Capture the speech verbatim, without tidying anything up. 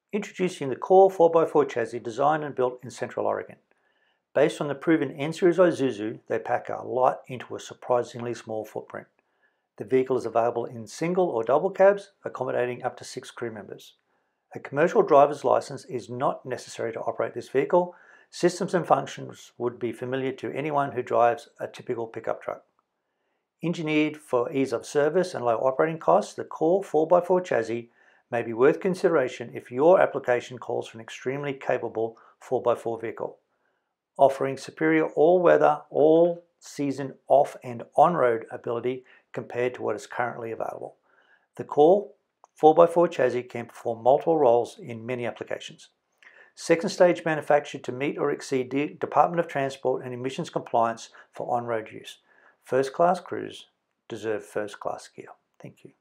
Introducing the Core four by four chassis designed and built in Central Oregon. Based on the proven N-Series Isuzu, they pack a lot into a surprisingly small footprint. The vehicle is available in single or double cabs, accommodating up to six crew members. A commercial driver's license is not necessary to operate this vehicle. Systems and functions would be familiar to anyone who drives a typical pickup truck. Engineered for ease of service and low operating costs, the Core four by four chassis may be worth consideration if your application calls for an extremely capable four by four vehicle, offering superior all-weather, all-season off and on-road ability compared to what is currently available. The Core four by four chassis can perform multiple roles in many applications. Second stage manufactured to meet or exceed the Department of Transport and emissions compliance for on-road use. First class crews deserve first class gear. Thank you.